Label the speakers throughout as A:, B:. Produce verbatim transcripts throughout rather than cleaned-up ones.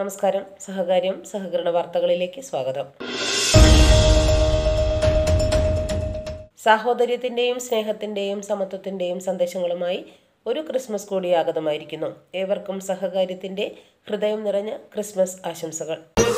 A: നമസ്കാരം. സഹകാര്യം സഹകരണ വാർത്തകളിലേക്ക് സ്വാഗതം. സാഹോദര്യത്തിന്റെയും സ്നേഹത്തിന്റെയും സമത്വത്തിന്റെയും സന്ദേശങ്ങളുമായി ഒരു ക്രിസ്മസ് കൂടി ആഗതമായിരിക്കുന്നു. ഏവർക്കും സഹകാര്യത്തിന്റെ ഹൃദയം നിറഞ്ഞ ക്രിസ്മസ് ആശംസകൾ.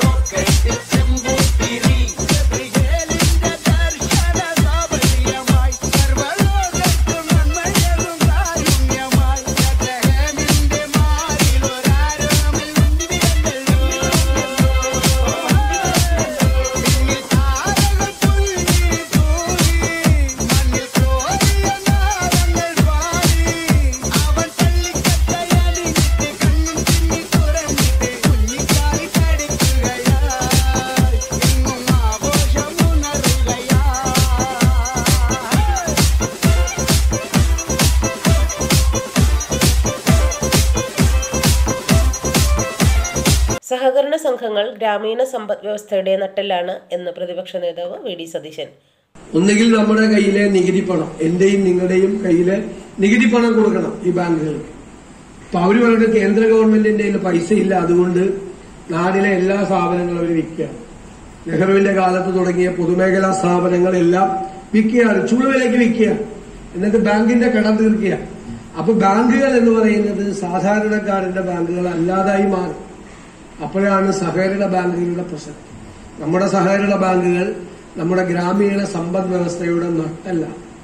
A: സഹകരണ സംഘങ്ങൾ ഗ്രാമീണ സമ്പദ് വ്യവസ്ഥയുടെ നട്ടെല്ലാണ് എന്ന് പ്രതിപക്ഷ നേതാവ് വി ഡി സതീശൻ.
B: ഒന്നുകിൽ നമ്മുടെ കയ്യിലെ നികുതി പണം, എന്റെയും നിങ്ങളുടെയും കയ്യിലെ നികുതി പണം കൊടുക്കണം ഈ ബാങ്കുകൾക്ക്. അപ്പൊ അവര് പറയുന്നത് കേന്ദ്ര ഗവൺമെന്റിന്റെ പൈസ ഇല്ല, അതുകൊണ്ട് നാടിലെ എല്ലാ സ്ഥാപനങ്ങളും അവർ വിൽക്കുകയാണ്. നെഹ്റുവിന്റെ കാലത്ത് തുടങ്ങിയ പൊതുമേഖലാ സ്ഥാപനങ്ങളെല്ലാം വിൽക്കുകയാണ്, ചൂടുവിലേക്ക് വിൽക്കുക, എന്നിട്ട് ബാങ്കിന്റെ കടം തീർക്കുക. അപ്പൊ ബാങ്കുകൾ എന്ന് പറയുന്നത് സാധാരണക്കാരന്റെ ബാങ്കുകൾ അല്ലാതായി മാറും. അപ്പോഴാണ് സഹകരണ ബാങ്കുകളുടെ പ്രസക്തി. നമ്മുടെ സഹകരണ ബാങ്കുകൾ നമ്മുടെ ഗ്രാമീണ സമ്പദ് വ്യവസ്ഥയുടെ നട്ടല്ല.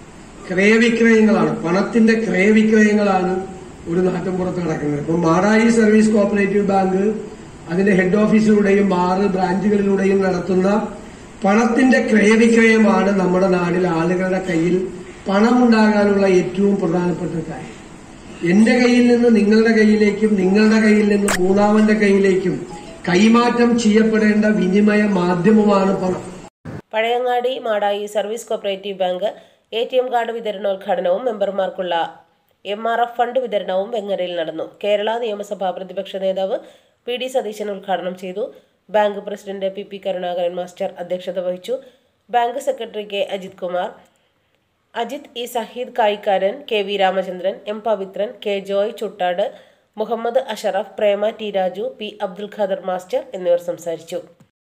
B: ക്രയവിക്രയങ്ങളാണ്, പണത്തിന്റെ ക്രയവിക്രയങ്ങളാണ് ഒരു നാട്ടിൻപുറത്ത് നടക്കുന്നത്. ഇപ്പം മാടായി സർവീസ് കോഓപ്പറേറ്റീവ് ബാങ്ക് അതിന്റെ ഹെഡ് ഓഫീസിലൂടെയും ആറ് ബ്രാഞ്ചുകളിലൂടെയും നടത്തുന്ന പണത്തിന്റെ ക്രയവിക്രയമാണ് നമ്മുടെ നാട്ടിൽ ആളുകളുടെ കയ്യിൽ പണമുണ്ടാകാനുള്ള ഏറ്റവും പ്രധാനപ്പെട്ട കാര്യം. എന്റെ കയ്യിൽ നിന്ന് നിങ്ങളുടെ കയ്യിലേക്കും നിങ്ങളുടെ കയ്യിൽ നിന്ന് മൂന്നാമന്റെ കയ്യിലേക്കും കൈമാറ്റം ചെയ്യപ്പെടേണ്ട വിനിമയ മാധ്യമമാണ് പണം.
A: Pazhayangadi Madayi service cooperative bank A T M card വിതരണോദ്ഘാടനവും മെമ്പർമാർക്കുള്ള എം ആർ എഫ് ഫണ്ട് വിതരണവും വെങ്ങരയിൽ നടന്നു. കേരള നിയമസഭാ പ്രതിപക്ഷ നേതാവ് വി ഡി സതീശൻ ഉദ്ഘാടനം ചെയ്തു. Bank president P P Karunakaran master അധ്യക്ഷത വഹിച്ചു. Bank secretary K Ajith Kumar, Ajith E Saheed Kayikkaran, K V Ramachandran, M Pavithran, K Joy Chuttad, Muhammad Ashraf, Prema T Raju, P Abdul Khader master എന്നിവർ സംസാരിച്ചു.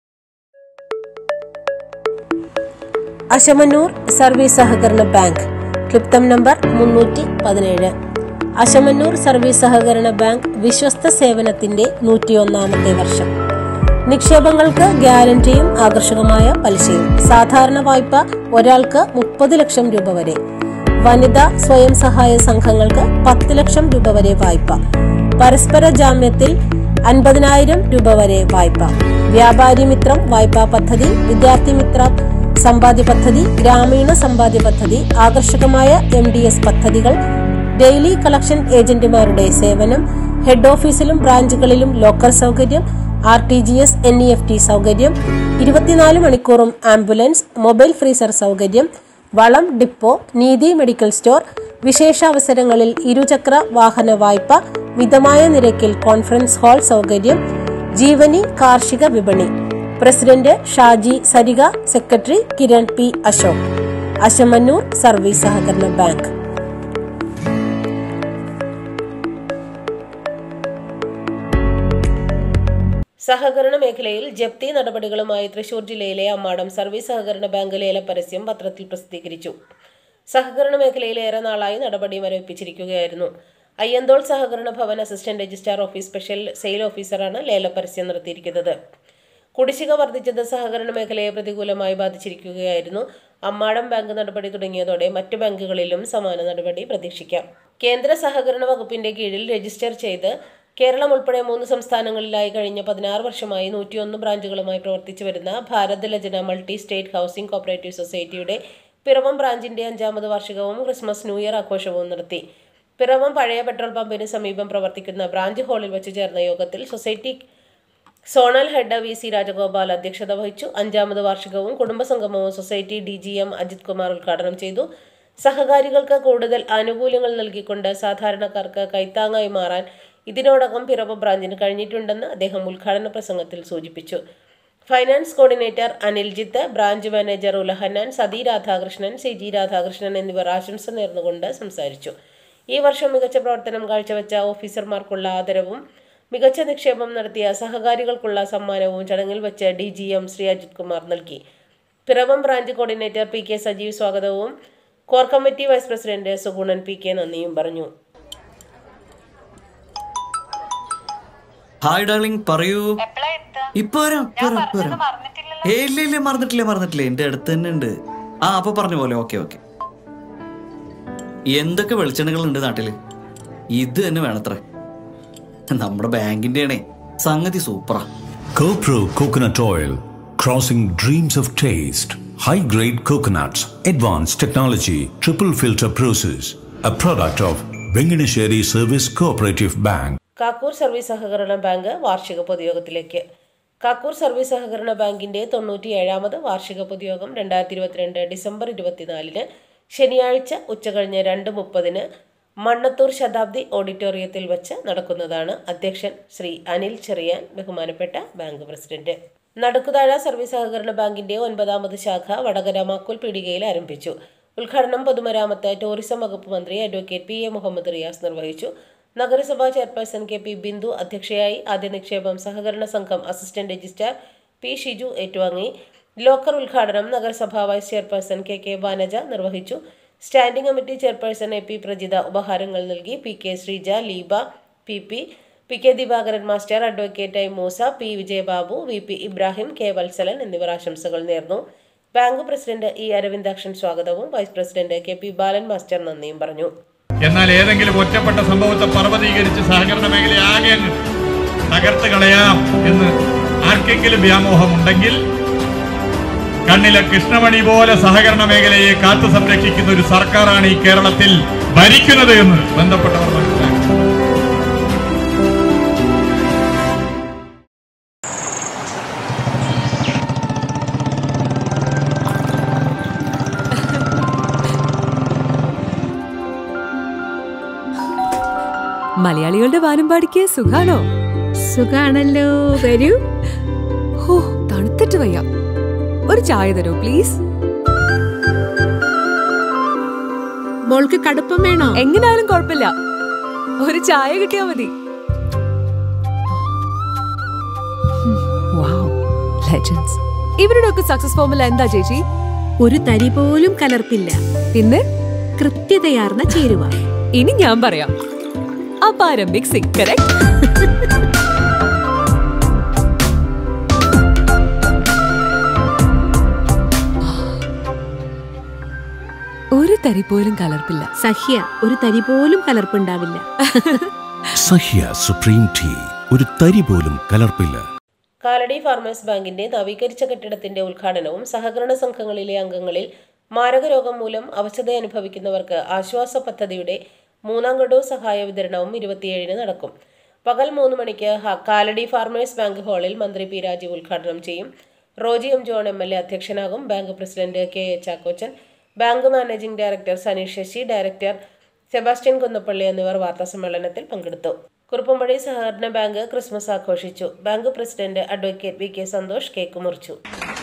A: അശമന്നൂർ സർവീസ് സഹകരണ ബാങ്ക് ക്ലിപ്തം നമ്പർ മുന്നൂറ്റി പതിനേഴ്. അശമന്നൂർ സർവീസ് സഹകരണ ബാങ്ക് വിശ്വസ്ത സേവനത്തിന്റെ നൂറ്റിയൊന്നാമത്തെ വർഷം. നിക്ഷേപങ്ങൾക്ക് ഗ്യാരണ്ടിയും ആകർഷകമായ പലിശയും. സാധാരണ വായ്പ ഒരാൾക്ക് മുപ്പത് ലക്ഷം രൂപ വരെ. വനിതാ സ്വയം സഹായ സംഘങ്ങൾക്ക് പത്ത് ലക്ഷം രൂപ വരെ വായ്പ. പരസ്പര ജാമ്യത്തിൽ അൻപതിനായിരം രൂപ വരെ വായ്പ. വ്യാപാരി മിത്രം വായ്പാ പദ്ധതി, വിദ്യാർത്ഥി മിത്രം സമ്പാദ്യ പദ്ധതി, ഗ്രാമീണ സമ്പാദ്യ പദ്ധതി, ആകർഷകമായ എം ഡി എസ് പദ്ധതികൾ, ഡെയിലി കളക്ഷൻ ഏജന്റുമാരുടെ സേവനം, ഹെഡ് ഓഫീസിലും ബ്രാഞ്ചുകളിലും ലോക്കർ സൗകര്യം, R T G S N E F T സൗകര്യം, ഇരുപത്തിനാല് മണിക്കൂറും ആംബുലൻസ്, മൊബൈൽ ഫ്രീസർ സൗകര്യം, വളം ഡിപ്പോ, നീതി മെഡിക്കൽ സ്റ്റോർ, വിശേഷാവസരങ്ങളിൽ ഇരുചക്ര വാഹന വായ്പ, മിതമായ നിരക്കിൽ കോൺഫറൻസ് ഹാൾ സൗകര്യം, ജീവനി കാർഷിക വിപണി. President Shaji Sarika, secretary Kiran P Ashok. Asamannoor service സഹകരണ ബാങ്ക്. സഹകരണ മേഖലയിൽ ജപ്തി നടപടികളുമായി തൃശൂർ ജില്ലയിലെ അമ്മാടം സർവീസ് സഹകരണ ബാങ്ക് ലേല പരസ്യം പത്രത്തിൽ പ്രസിദ്ധീകരിച്ചു. സഹകരണ മേഖലയിൽ ഏറെ നാളായി നടപടി മരവിപ്പിച്ചിരിക്കുകയായിരുന്നു. Ayyanthole Sahakarana Bhavan assistant registrar office special sale ഓഫീസറാണ് ലേല പരസ്യം നടത്തിയിരിക്കുന്നത്. കുടിശ്ശിക വർദ്ധിച്ചത് സഹകരണ മേഖലയെ പ്രതികൂലമായി ബാധിച്ചിരിക്കുകയായിരുന്നു. അമ്മാടം ബാങ്ക് നടപടി തുടങ്ങിയതോടെ മറ്റു ബാങ്കുകളിലും സമാന നടപടി പ്രതീക്ഷിക്കാം. കേന്ദ്ര സഹകരണ വകുപ്പിന്റെ കീഴിൽ രജിസ്റ്റർ ചെയ്ത് കേരളം ഉൾപ്പെടെ മൂന്ന് സംസ്ഥാനങ്ങളിലായി കഴിഞ്ഞ പതിനാറ് വർഷമായി നൂറ്റിയൊന്ന് ബ്രാഞ്ചുകളുമായി പ്രവർത്തിച്ചു വരുന്ന Bharat Lajna multi state housing cooperative സൊസൈറ്റിയുടെ പിറവം ബ്രാഞ്ചിന്റെ അഞ്ചാമത് വാർഷികവും ക്രിസ്മസ് ന്യൂ ഇയർ ആഘോഷവും നടത്തി. പിറവം പഴയ പെട്രോൾ പമ്പിന് സമീപം പ്രവർത്തിക്കുന്ന ബ്രാഞ്ച് ഹാളിൽ വെച്ച് ചേർന്ന യോഗത്തിൽ society zonal head V C Rajagopal അധ്യക്ഷത വഹിച്ചു. അഞ്ചാമത് വാർഷികവും കുടുംബസംഗമവും society D G M Ajith Kumar ഉദ്ഘാടനം ചെയ്തു. സഹകാരികൾക്ക് കൂടുതൽ ആനുകൂല്യങ്ങൾ നൽകിക്കൊണ്ട് സാധാരണക്കാർക്ക് കൈത്താങ്ങായി മാറാൻ ഇതിനോടകം പിറവം ബ്രാഞ്ചിന് കഴിഞ്ഞിട്ടുണ്ടെന്ന് അദ്ദേഹം ഉദ്ഘാടന പ്രസംഗത്തിൽ സൂചിപ്പിച്ചു. Finance coordinator Aniljith, branch manager Ulahannan, Sathi Radhakrishnan, C G Radhakrishnan എന്നിവർ ആശംസ നേർന്നുകൊണ്ട് സംസാരിച്ചു. ഈ വർഷം മികച്ച പ്രവർത്തനം കാഴ്ചവെച്ച ഓഫീസർമാർക്കുള്ള ആദരവും മികച്ച നിക്ഷേപം നടത്തിയ സഹകാരികൾക്കുള്ള സമ്മാനവും ചടങ്ങിൽ വെച്ച് D G M Shri Ajith Kumar നൽകി. Piravom branch coordinator P K Sajeev സ്വാഗതവും core committee vice president Sugunan P K നന്ദിയും പറഞ്ഞു.
C: ഹായ് ഡാർലിംഗ്, പറയൂ. ഇപ്പൊ ഇല്ല മറന്നിട്ടില്ല മറന്നിട്ടില്ല എന്റെ അടുത്ത് തന്നെ ഉണ്ട്. ആ അപ്പൊ പറഞ്ഞ പോലെ. Okay okay. എന്തൊക്കെ വെളിച്ചെണ്ണകൾ ഉണ്ട് നാട്ടില്, ഇത് തന്നെ വേണത്രേ. നമ്മുടെ ബാങ്കിന്റെ ആണേ, സംഗതി സൂപ്പറാ.
D: CoPro Coconut Oil, crossing dreams of taste. High grade coconuts, advanced technology, triple filter process. A product of Venganesheri Service Cooperative Bank.
A: Kakkoor service സഹകരണ ബാങ്ക് വാർഷിക പൊതുയോഗത്തിലേക്ക്. കാക്കൂർ സർവീസ് സഹകരണ ബാങ്കിന്റെ തൊണ്ണൂറ്റിയേഴാമത് വാർഷിക പൊതുയോഗം രണ്ടായിരത്തി ഇരുപത്തിരണ്ട് ഡിസംബർ ഇരുപത്തിനാലിന് ശനിയാഴ്ച ഉച്ചകഴിഞ്ഞ് രണ്ട് മുപ്പതിന് മണ്ണത്തൂർ ശതാബ്ദി ഓഡിറ്റോറിയത്തിൽ വച്ച് നടക്കുന്നതാണ്. അധ്യക്ഷൻ ശ്രീ അനിൽ ചെറിയാൻ, ബഹുമാനപ്പെട്ട ബാങ്ക് പ്രസിഡന്റ്. നടുക്കുതാഴ സർവീസ് സഹകരണ ബാങ്കിന്റെ ഒൻപതാമത് ശാഖ വടകര മാക്കുൽ പീടികയിൽ ആരംഭിച്ചു. ഉദ്ഘാടനം പൊതുമരാമത്ത് ടൂറിസം വകുപ്പ് മന്ത്രി advocate P A Muhammad Riyas നിർവഹിച്ചു. നഗരസഭാ ചെയർപേഴ്സൺ കെ പി ബിന്ദു അധ്യക്ഷയായി. ആദ്യ നിക്ഷേപം സഹകരണ സംഘം അസിസ്റ്റന്റ് രജിസ്ട്രാർ പി ഷിജു ഏറ്റുവാങ്ങി. ലോക്കർ ഉദ്ഘാടനം നഗരസഭാ vice chairperson K K Banaja നിർവഹിച്ചു. Standing committee chairperson A P Prajitha ഉപഹാരങ്ങൾ നൽകി. P K Sreeja, Leeba, P P P K Divakaran master, advocate I Moosa, P Vijayababu, V P Ibrahim, K Valsalan എന്നിവർ ആശംസകൾ നേർന്നു. ബാങ്ക് പ്രസിഡന്റ് ഇ അരവിന്ദാക്ഷൻ സ്വാഗതവും vice president K P Balan master നന്ദിയും പറഞ്ഞു.
E: എന്നാൽ ഏതെങ്കിലും ഒറ്റപ്പെട്ട സംഭവത്തെ പർവ്വതീകരിച്ച് സഹകരണ മേഖലയെ ആകെ തകർത്ത് കളയാം എന്ന് ആർക്കെങ്കിലും വ്യാമോഹമുണ്ടെങ്കിൽ കണ്ണിലെ കൃഷ്ണമണി പോലെ സഹകരണ മേഖലയെ കാത്തു സംരക്ഷിക്കുന്ന ഒരു സർക്കാരാണ് ഈ കേരളത്തിൽ ഭരിക്കുന്നത് എന്ന് ബന്ധപ്പെട്ടവർ മനസ്സിലാക്കി.
F: മലയാളികളുടെ വാനമ്പാടിക്ക് സുഖാണോ?
G: സുഖാണല്ലോ, വരൂ.
F: ഓ, തണുത്തിട്ട് വയ്യ. ഒരു ചായ തരൂ പ്ലീസ്.
G: മോൾക്ക് കടുപ്പം വേണോ?
F: എങ്ങനായാലും കുഴപ്പമില്ല, ഒരു ചായ കിട്ടിയാ മതി. ഇവരുടെ ഒക്കെ സക്സസ് ഫോർമുല എന്താ ചേച്ചി?
G: ഒരു തരി പോലും കലർപ്പില്ല,
F: പിന്നെ
G: കൃത്യതയാർന്ന ചേരുവ.
F: ഇനി ഞാൻ പറയാം, അപാരം മിക്സിംഗ്. കറക്റ്റ്. ഒരു തരി പോലും കലർപ്പില്ല.
G: സഹ്യ, ഒരു തരി പോലും കലർപ്പുണ്ടാവില്ല.
D: സഹ്യ സുപ്രീം ടീ, ഒരു തരി പോലും കലർപ്പില്ല.
A: കാലടി ഫാർമേഴ്സ് ബാങ്കിന്റെ നവീകരിച്ച കെട്ടിടത്തിന്റെ ഉദ്ഘാടനവും സഹകരണ സംഘങ്ങളിലെ അംഗങ്ങളിൽ മാരകരോഗം മൂലം അവശത അനുഭവിക്കുന്നവർക്ക് ആശ്വാസ പദ്ധതിയുടെ മൂന്നാം ഗഡു സഹായ വിതരണവും ഇരുപത്തിയേഴിന് നടക്കും. പകൽ മൂന്ന് മണിക്ക് കാലടി ഫാർമേഴ്സ് ബാങ്ക് ഹാളിൽ മന്ത്രി പി രാജീവ് ഉദ്ഘാടനം ചെയ്യും. Roji M John M L A അധ്യക്ഷനാകും. Bank president K A Chackochan, bank managing director Saneesh Sasi, director Sebastian Kunnappally എന്നിവർ വാർത്താസമ്മേളനത്തിൽ പങ്കെടുത്തു. കുറുപ്പുംപടി സഹകരണ ബാങ്ക് ക്രിസ്മസ് ആഘോഷിച്ചു. Bank president advocate V K Santhosh cake മുറിച്ചു.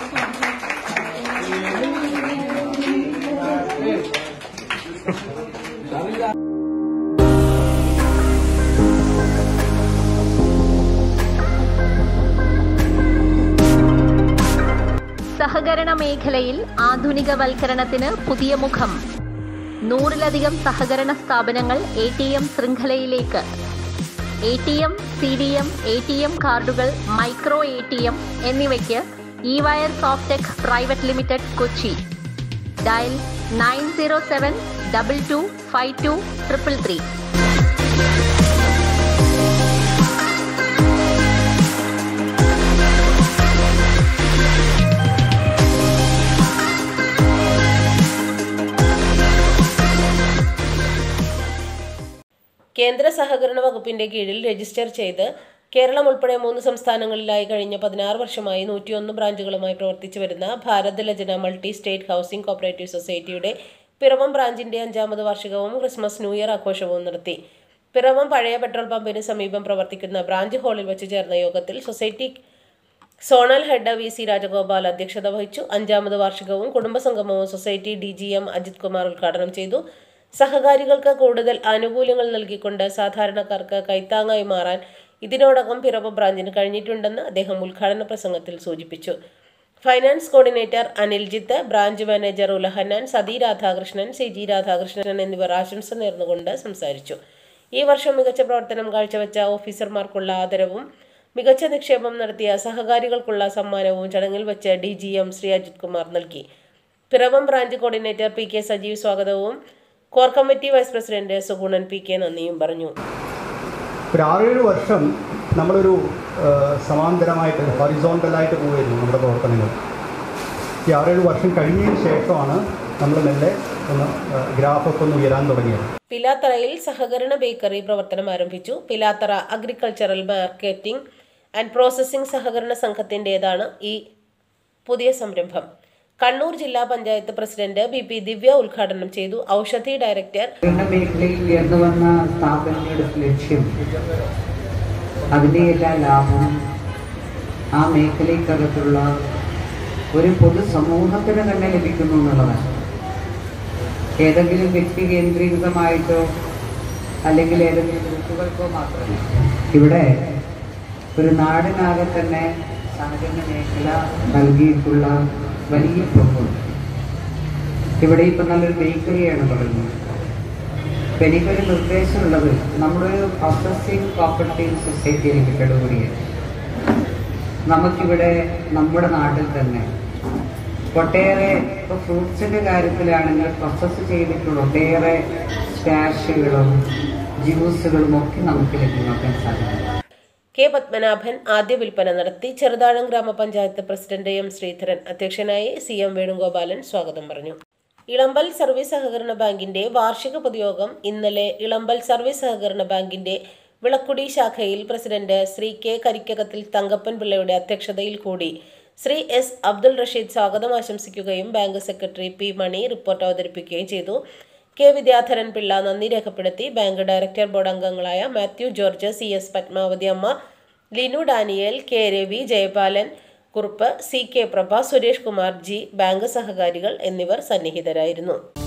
H: സഹകരണ മേഖലയിൽ ആധുനികവൽക്കരണത്തിന് പുതിയ മുഖം. നൂറിലധികം സഹകരണ സ്ഥാപനങ്ങൾ എ ടി എം ശൃംഖലയിലേക്ക്. A T M, C D M, A T M കാർഡുകൾ, മൈക്രോ എ ടി എം എന്നിവയ്ക്ക് E wire സോഫ്റ്റ്ടെക് private limited, Kochi. Dial nine zero seven double two five two triple three.
A: കേന്ദ്ര സഹകരണ വകുപ്പിന്റെ കീഴിൽ രജിസ്റ്റർ ചെയ്ത് കേരളം ഉൾപ്പെടെ മൂന്ന് സംസ്ഥാനങ്ങളിലായി കഴിഞ്ഞ പതിനാറ് വർഷമായി നൂറ്റിയൊന്ന് ബ്രാഞ്ചുകളുമായി പ്രവർത്തിച്ചു വരുന്ന Bharat Lajna multi state housing cooperative സൊസൈറ്റിയുടെ പിറവം ബ്രാഞ്ചിന്റെ അഞ്ചാമത് വാർഷികവും ക്രിസ്മസ് ന്യൂ ഇയർ ആഘോഷവും നടത്തി. പിറവം പഴയ പെട്രോൾ പമ്പിന് സമീപം പ്രവർത്തിക്കുന്ന ബ്രാഞ്ച് ഹാളിൽ വെച്ച് ചേർന്ന യോഗത്തിൽ society zonal head V C Rajagopal അധ്യക്ഷത വഹിച്ചു. അഞ്ചാമത് വാർഷികവും കുടുംബസംഗമവും society D G M Ajith Kumar ഉദ്ഘാടനം ചെയ്തു. സഹകാരികൾക്ക് കൂടുതൽ ആനുകൂല്യങ്ങൾ നൽകിക്കൊണ്ട് സാധാരണക്കാർക്ക് കൈത്താങ്ങായി മാറാൻ ഇതിനോടകം പിറവം ബ്രാഞ്ചിന് കഴിഞ്ഞിട്ടുണ്ടെന്ന് അദ്ദേഹം ഉദ്ഘാടന പ്രസംഗത്തിൽ സൂചിപ്പിച്ചു. Finance coordinator Aniljith, branch manager Ulahannan, Sathi Radhakrishnan, C G Radhakrishnan എന്നിവർ ആശംസ നേർന്നുകൊണ്ട് സംസാരിച്ചു. ഈ വർഷം മികച്ച പ്രവർത്തനം കാഴ്ചവെച്ച ഓഫീസർമാർക്കുള്ള ആദരവും മികച്ച നിക്ഷേപം നടത്തിയ സഹകാരികൾക്കുള്ള സമ്മാനവും ചടങ്ങിൽ വെച്ച് D G M Shri Ajith Kumar നൽകി. Piravom branch coordinator P K Sajeev സ്വാഗതവും core committee vice president Sugunan P K നന്ദിയും പറഞ്ഞു.
I: ഒരു ആറേഴ് വർഷം നമ്മളൊരു സമാന്തരമായിട്ട് ഹൊറിസോണ്ടലായിട്ട് പോയിരുന്നു നമ്മുടെ പ്രവർത്തനങ്ങൾ. ഈ ആറേഴ് വർഷം കഴിഞ്ഞതിന് ശേഷമാണ് നമ്മൾ മെല്ലെ ഒന്ന് ഗ്രാഫൊക്കെ ഒന്ന് ഉയരാൻ തുടങ്ങിയത്.
A: പിലാത്തറയിൽ സഹകരണ ബേക്കറി പ്രവർത്തനം ആരംഭിച്ചു. Pilathara agricultural marketing and processing സഹകരണ സംഘത്തിൻ്റെതാണ് ഈ പുതിയ സംരംഭം. കണ്ണൂർ ജില്ലാ panchayat president B P Divya ഉദ്ഘാടനം ചെയ്തു. ഔഷധി ഡയറക്ടർ
J: മേഖലയിൽ ഉയർന്നു വന്ന സ്ഥാപനങ്ങളുടെ ലക്ഷ്യം അതിൻ്റെ എല്ലാ ലാഭം ആ മേഖലയ്ക്കകത്തുള്ള ഒരു പൊതുസമൂഹത്തിന് തന്നെ ലഭിക്കുന്നു എന്നുള്ളതാണ്. ഏതെങ്കിലും വ്യക്തി കേന്ദ്രീകൃതമായിട്ടോ അല്ലെങ്കിൽ ഏതെങ്കിലും ഗ്രൂപ്പുകൾക്കോ മാത്രമല്ല, ഇവിടെ ഒരു നാടിനാകെ തന്നെ സഹകരണ മേഖല നൽകിയിട്ടുള്ള വലിയ പങ്കുണ്ട്. ഇവിടെ ഇപ്പം നല്ലൊരു ബേക്കറിയാണ് പറയുന്നത്. അപ്പം എനിക്കൊരു നിർദ്ദേശമുള്ളത്, നമ്മളൊരു പ്രോസസ്സിംഗ് കോപ്പറേറ്റീവ് സൊസൈറ്റി ലിമിറ്റഡ് കൂടിയാണ്. നമുക്കിവിടെ നമ്മുടെ നാട്ടിൽ തന്നെ ഒട്ടേറെ, ഇപ്പോൾ ഫ്രൂട്ട്സിൻ്റെ കാര്യത്തിലാണെങ്കിൽ പ്രോസസ്സ് ചെയ്തിട്ടുള്ള ഒട്ടേറെ സ്ക്വാഷുകളും ജ്യൂസുകളും ഒക്കെ നമുക്ക് ലഭ്യമാക്കാൻ സാധിക്കും.
A: കെ പത്മനാഭൻ ആദ്യ വിൽപ്പന നടത്തി. ചെറുതാഴം ഗ്രാമപഞ്ചായത്ത് പ്രസിഡന്റ് എം ശ്രീധരൻ അധ്യക്ഷനായി. സി എം വേണുഗോപാലൻ സ്വാഗതം പറഞ്ഞു. ഇളമ്പൽ സർവീസ് സഹകരണ ബാങ്കിന്റെ വാർഷിക പൊതുയോഗം ഇന്നലെ ഇളമ്പൽ സർവീസ് സഹകരണ ബാങ്കിന്റെ വിളക്കുടി ശാഖയിൽ പ്രസിഡന്റ് ശ്രീ കെ കരിക്കകത്തിൽ തങ്കപ്പൻ പിള്ളയുടെ അധ്യക്ഷതയിൽ കൂടി. ശ്രീ എസ് അബ്ദുൾ റഷീദ് സ്വാഗതം ആശംസിക്കുകയും bank secretary P Mani report അവതരിപ്പിക്കുകയും ചെയ്തു. കെ വിദ്യാധരൻ പിള്ള നന്ദി രേഖപ്പെടുത്തി. ബാങ്ക് ഡയറക്ടർ ബോർഡ് അംഗങ്ങളായ Mathew George, C S Padmavathi Amma, Linu Daniel, K Ravi, Jayapalan Kurup, C K Prabha, Suresh Kumar G, bank സഹകാരികൾ എന്നിവർ സന്നിഹിതരായിരുന്നു.